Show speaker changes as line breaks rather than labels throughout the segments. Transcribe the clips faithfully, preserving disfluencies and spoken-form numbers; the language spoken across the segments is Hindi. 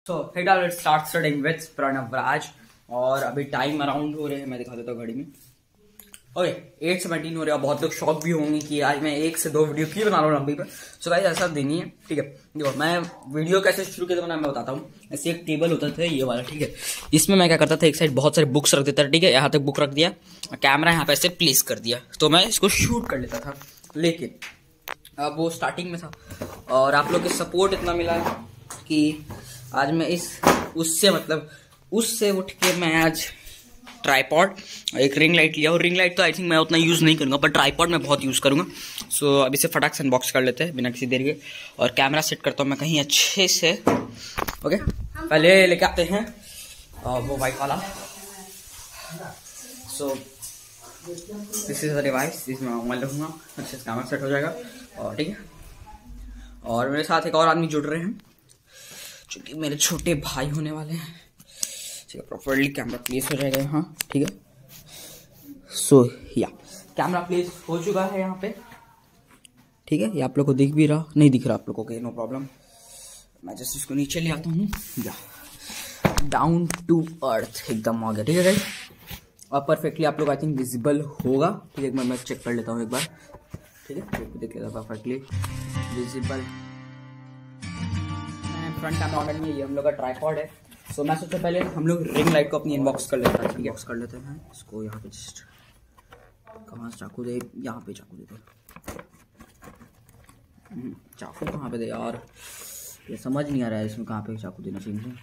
So let's start starting with Pranav Raj. और अभी टाइम अराउंड हो रहे हैं, मैं दिखा देता हूँ घड़ी में। ओके एट सेवनटीन हो रहा है। बहुत लोग शॉक भी होंगे कि आज मैं एक से दो वीडियो क्यों बना रहा हूँ लंबी पर। सो गाइस ऐसा दिन ही है, ठीक है। देखो मैं वीडियो कैसे शुरू किया था मैं बताता हूँ। ऐसे एक टेबल होता था ये वाला, ठीक है। इसमें मैं क्या करता था, एक साइड बहुत सारे बुक्स रख देता था, ठीक है। यहाँ तक बुक रख दिया, कैमरा यहाँ पे ऐसे प्लेस कर दिया, तो मैं इसको शूट कर लेता था। लेकिन अब वो स्टार्टिंग में था और आप लोग के सपोर्ट इतना मिला कि आज मैं इस उससे मतलब उससे उठ के मैं आज ट्राइपॉड एक रिंग लाइट लिया। और रिंग लाइट तो आई थिंक मैं उतना यूज़ नहीं करूँगा, पर ट्राइपॉड मैं बहुत यूज़ करूँगा। सो so, अभी से फटाक से अनबॉक्स कर लेते हैं बिना किसी देर के। और कैमरा सेट करता हूँ मैं कहीं अच्छे से। ओके पहले लेके आते हैं और वो वाइट वाला। So this is the device, इसमें मोबाइल रखूँगा, अच्छे से कैमरा सेट हो जाएगा। और ठीक है, और मेरे साथ एक और आदमी जुड़ रहे हैं जो कि मेरे छोटे भाई होने वाले हैं, ठीक है। प्रॉपरली कैमरा प्लेस हो जाएगा यहाँ, ठीक है। सो या कैमरा प्लेस हो चुका है यहाँ पे, ठीक है। ये आप लोग को दिख भी रहा, नहीं दिख रहा आप लोगों को, नो प्रॉब्लम। मैं जस्ट इसको नीचे ले आता हूँ, या डाउन टू अर्थ एकदम आ गया, ठीक है गाइस। अब परफेक्टली आप लोग आई थिंक विजिबल होगा, ठीक है। एक बार मैं चेक कर लेता हूँ एक बार, ठीक है। देख लेता हूँ perfectly visible. Front camera on नहीं है, ये हम लोग का ट्राइपॉड है। सो मैं सोचा पहले हम लोग रिंग लाइट को अपनी इनबॉक्स कर लेते हैं, ठीक है। बॉक्स कर लेते हैं इसको यहाँ पे। जस्ट कहाँ से चाकू दे, यहाँ पे चाकू दे दो। चाकू कहाँ पे दे यार, ये समझ नहीं आ रहा है इसमें कहाँ पे चाकू देना चाहिए मुझे।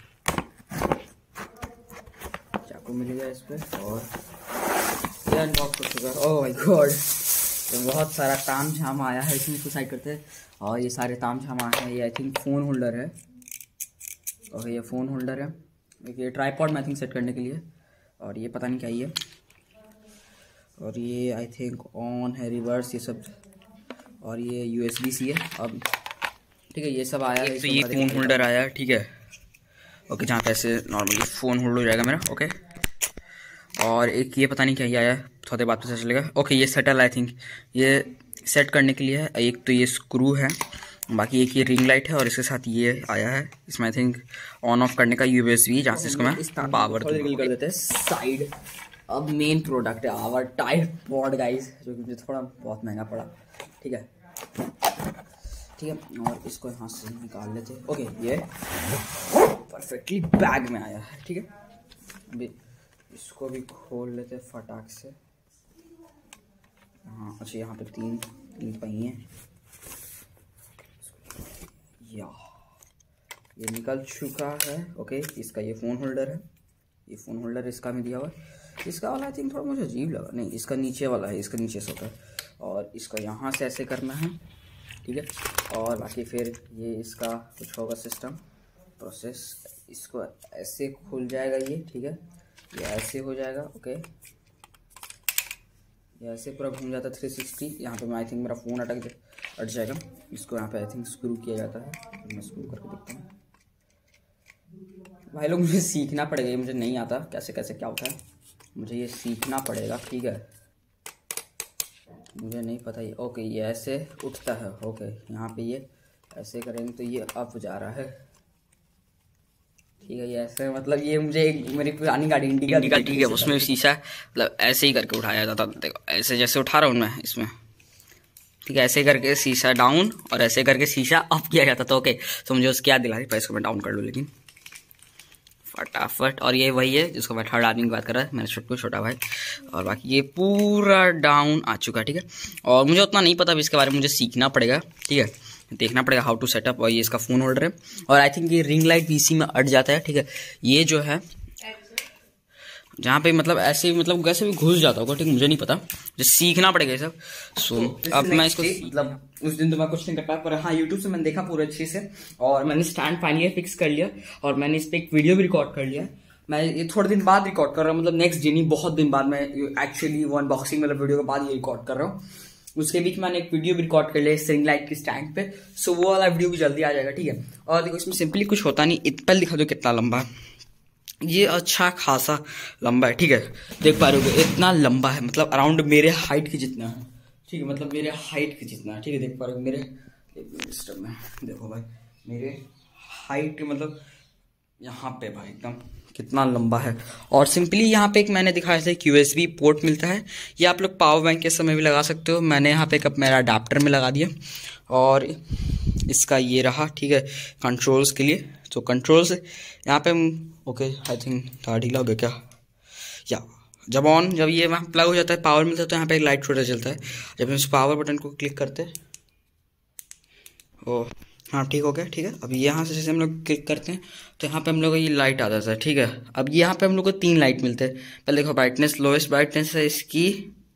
चाकू मिल गया इस पर और ये अनबॉक्स हो चुका है। ओह माय गॉड, तो बहुत सारा ताम झाम आया है इसमें, इसको साइड करते हैं। और ये सारे ताम झाम आए हैं, ये आई थिंक फ़ोन होल्डर है। और ये फ़ोन होल्डर है, ये ट्राइपॉड में आई थिंक सेट करने के लिए। और ये पता नहीं क्या ये, और ये आई थिंक ऑन है, रिवर्स, ये सब। और ये यूएसबी सी है अब, ठीक है। ये सब आया है, तो ये फ़ोन होल्डर आया है, ठीक है। ओके जहाँ पे ऐसे नॉर्मली फ़ोन होल्ड हो जाएगा मेरा, ओके। और एक ये पता नहीं क्या ये आया है, थोड़ी देर बाद पता चलेगा। ओके ये सेटल आई थिंक ये सेट करने के लिए है। एक तो ये स्क्रू है, बाकी एक ये रिंग लाइट है, और इसके साथ ये आया है। इसमें आई थिंक ऑन ऑफ करने का यूएसबी, जहाँ से इसको मैं पावर कर देते हैं साइड। अब मेन प्रोडक्ट है आवर ट्राइपॉड गाइस, जो कि मुझे थोड़ा बहुत महंगा पड़ा, ठीक है, ठीक है। और इसको यहाँ से निकाल लेते हैं। ओके ये परफेक्टली बैग में आया है, ठीक है। अभी इसको भी खोल लेते हैं फटाक से। हाँ अच्छा, यहाँ पे तीन तीन पहिए हैं, या ये निकल चुका है। ओके इसका ये फ़ोन होल्डर है, ये फ़ोन होल्डर इसका में दिया हुआ है। इसका वाला आई थिंक थोड़ा मुझे अजीब लगा, नहीं इसका नीचे वाला है, इसका नीचे से होता है। और इसका यहाँ से ऐसे करना है, ठीक है। और बाकी फिर ये इसका कुछ होगा सिस्टम प्रोसेस, इसको ऐसे खुल जाएगा ये, ठीक है। ये ऐसे हो जाएगा, ओके। ये ऐसे पूरा घूम जाता है थ्री सिक्सटी। यहाँ पे मैं आई थिंक मेरा फ़ोन अटक अट जाएगा। इसको यहाँ पे आई थिंक स्क्रू किया जाता है, तो मैं स्क्रू करके देखता हूँ। भाई लोग मुझे सीखना पड़ेगा, ये मुझे नहीं आता कैसे कैसे क्या होता है, मुझे ये सीखना पड़ेगा, ठीक है। मुझे नहीं पता ये। ओके ये ऐसे उठता है, ओके। यहाँ पे ये ऐसे करेंगे तो ये अप जा रहा है, ठीक है। ये ऐसे मतलब ये मुझे एक मेरी पुरानी गाड़ी इंडिका, ठीक है, उसमें शीशा मतलब ऐसे ही करके उठाया जाता था। देखो ऐसे जैसे उठा रहा हूँ मैं इसमें, ठीक है। ऐसे करके शीशा डाउन और ऐसे करके शीशा अप किया जाता था, ओके। तो मुझे उसकी याद दिला रही, पर इसको मैं डाउन कर लूँ लेकिन फटाफट। और ये वही है जिसको मैं थर्ड आदमी की बात कर रहा है, मेरा छोटू छोटा भाई। और बाकी ये पूरा डाउन आ चुका है, ठीक है। और मुझे उतना नहीं पता भी इसके बारे में, मुझे सीखना पड़ेगा, ठीक है। देखना पड़ेगा हाउ टू सेटअप। और ये इसका फ़ोन होल्डर है, और आई थिंक ये रिंग लाइट भी इसी में अट जाता है, ठीक है। ये जो है जहाँ पे मतलब ऐसे मतलब कैसे भी घुस जाता होगा, ठीक, मुझे नहीं पता, मुझे सीखना पड़ेगा ये सब। सो so, अब मैं इसको मतलब उस दिन तो मैं कुछ नहीं कर पाया, पर हाँ यूट्यूब से मैंने देखा पूरे अच्छे से, और मैंने स्टैंड फाइनली फिक्स कर लिया, और मैंने इस पर एक वीडियो भी रिकॉर्ड कर लिया। मैं ये थोड़े दिन बाद रिकॉर्ड कर रहा हूँ, मतलब नेक्स्ट डे नहीं, बहुत दिन बाद। मैं एक्चुअली वो अनबॉक्सिंग वाला वीडियो के बाद ये रिकॉर्ड कर रहा हूँ। उसके बीच मैंने एक वीडियो भी रिकॉर्ड कर लिया रिंग लाइट की स्टैंड पे, सो वो वाला वीडियो भी जल्दी आ जाएगा, ठीक है। और देखो इसमें सिंपली कुछ होता नहीं, पहले दिखा दो कितना लंबा है ये, अच्छा खासा लंबा है, ठीक है। देख पा रहे हो इतना लंबा है, मतलब अराउंड मेरे हाइट के जितना है, ठीक है। मतलब मेरे हाइट के जितना है, ठीक है। देख पा रहे हो मेरे सिस्टम में, देखो भाई मेरे हाइट मतलब यहाँ पे भाई एकदम कितना लंबा है। और सिंपली यहाँ पे एक मैंने दिखाया था यूएसबी पोर्ट मिलता है, ये आप लोग पावर बैंक के समय भी लगा सकते हो। मैंने यहाँ पे एक मेरा अडाप्टर में लगा दिया और इसका ये रहा, ठीक है, कंट्रोल्स के लिए। तो कंट्रोल्स यहाँ पे ओके, आई थिंक तार ढीला हो गया क्या, या जब ऑन जब ये वहाँ प्लग हो जाता है, पावर मिलता है, तो यहाँ पे एक लाइट छोटा चलता है। जब हम इस पावर बटन को क्लिक करते हैं, ओ हाँ ठीक हो गया, ठीक है। अब यहाँ से जैसे हम लोग क्लिक करते हैं तो यहाँ पे हम लोग को ये लाइट आ जाता है, ठीक है। अब यहाँ पे हम लोग को तीन लाइट मिलते हैं। पहले देखो ब्राइटनेस, लोएस्ट ब्राइटनेस है इसकी,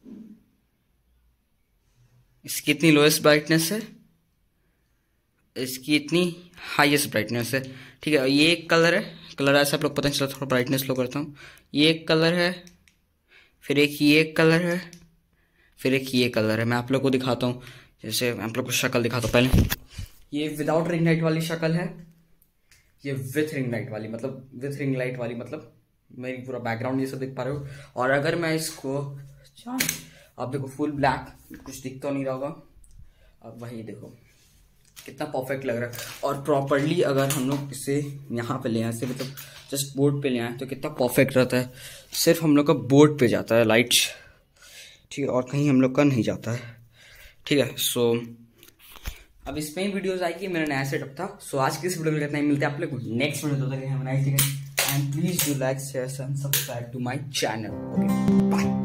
इसकी इतनी लोएस्ट ब्राइटनेस है, इसकी इतनी हाईएस्ट ब्राइटनेस है, ठीक है। ये एक कलर है, कलर ऐसा आप लोग पता नहीं चला, थोड़ा ब्राइटनेस लो करता हूँ। ये एक कलर है, फिर एक ये एक कलर है, फिर एक ये कलर है। मैं आप लोग को दिखाता हूँ, जैसे मैं आप लोग को शक्ल दिखाता हूँ। पहले ये विदाउट रिंग लाइट वाली शक्ल है, ये विथ रिंग लाइट वाली, मतलब विथ रिंग लाइट वाली मतलब मेरी पूरा बैकग्राउंड ये सब देख पा रहे हो। और अगर मैं इसको, आप देखो फुल ब्लैक, कुछ दिख तो नहीं रहा होगा, अब वही देखो कितना परफेक्ट लग रहा है। और प्रॉपरली अगर हम लोग इसे यहाँ पे ले आए, मतलब जस्ट बोर्ड पे ले आए, तो कितना परफेक्ट रहता है। सिर्फ हम लोग का बोर्ड पे जाता है लाइट, ठीक है, और कहीं हम लोग का नहीं जाता है, ठीक है। सो अब इसमें ही वीडियोस आएगी, मेरा नया सेटअप था। सो आज की इस वीडियो में इतना ही, मिलते हैं आप लोग नेक्स्ट वीडियो तक। Have a nice day and please do like share and subscribe to my channel. Okay bye.